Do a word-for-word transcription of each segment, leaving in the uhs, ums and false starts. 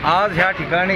आज ह्या ठिकाणी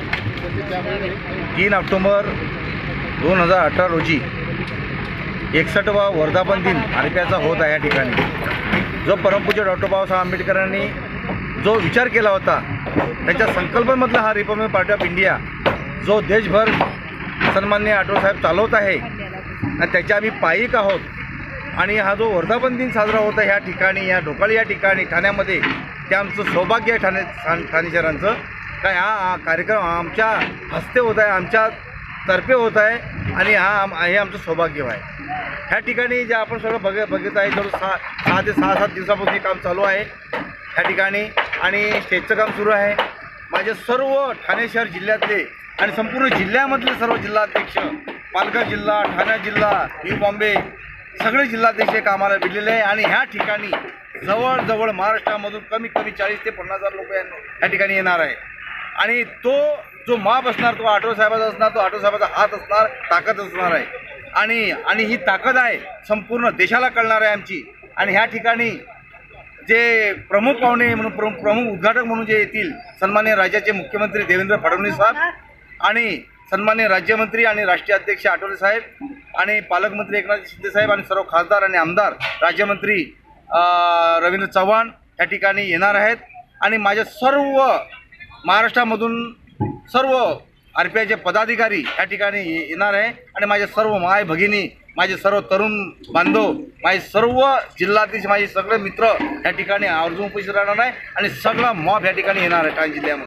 तीन ऑक्टोबर दोन हजार अठरा रोजी एकसष्टवा वर्धापन दिन आरपीआयचा होत आहे। या ठिकाणी जो परमपूज्य डॉक्टर बाबासाहेब आंबेडकरांनी जो विचार केला होता त्याच्या संकल्पनेमधला हा रिपब्लिकन पार्टी ऑफ इंडिया जो देशभर सन्माननीय आठवलेसाहेब चालवत आहे आणि त्याच्या आम्ही पायिक आहोत। आणि हा जो वर्धापन दिन साजरा होता ह्या ठिकाणी या ढोकाळी या ठिकाणी ठाण्यामध्ये ते आमचं सौभाग्य आहे ठाणे ठाणे शहरांचं काय हा कार्यक्रम आमच्या हस्ते होत आहे, आमच्या तर्फे होत आहे आणि हा हे आमचं सौभाग्य आहे। ह्या ठिकाणी जे आपण सगळं बघ बघत आहे जवळ सहा सहा ते सहा सात दिवसापासून हे काम चालू आहे ह्या ठिकाणी आणि स्टेजचं काम सुरू आहे। माझे सर्व ठाणे शहर जिल्ह्यातले आणि संपूर्ण जिल्ह्यामधले सर्व जिल्हाध्यक्ष, पालघर जिल्हा, ठाणे जिल्हा, न्यू बॉम्बे सगळे जिल्हाध्यक्ष कामाला भिडलेले आहे आणि ह्या ठिकाणी जवळजवळ महाराष्ट्रामधून कमीत कमी चाळीस ते पन्नास हजार लोक या ठिकाणी येणार आहे। आणि तो जो माप असणार तो आठवलेसाहेबाचा असणार, तो आठवलेसाहेबाचा हात असणार, ताकद असणार आहे आणि आणि ही ताकद आहे संपूर्ण देशाला कळणार आहे आमची। आणि ह्या ठिकाणी जे प्रमुख पाहुणे म्हणून प्रमुख प्रमुख उद्घाटक म्हणून जे येतील सन्माननीय राज्याचे मुख्यमंत्री देवेंद्र फडणवीस साहेब आणि सन्माननीय राज्यमंत्री आणि राष्ट्रीय अध्यक्ष आठवले साहेब आणि पालकमंत्री एकनाथ शिंदे साहेब आणि सर्व खासदार आणि आमदार राज्यमंत्री रवींद्र चव्हाण या ठिकाणी येणार आहेत। आणि माझे सर्व महाराष्ट्रामधून सर्व आर पी आयचे पदाधिकारी या ठिकाणी येणार आहे आणि माझे सर्व माय भगिनी, माझे सर्व तरुण बांधव, माझे सर्व जिल्हाधीश, माझे सगळे मित्र या ठिकाणी आवर्जून उपस्थित राहणार आहे आणि सगळा मॉब या ठिकाणी येणार आहे ठाणे जिल्ह्यामध्ये।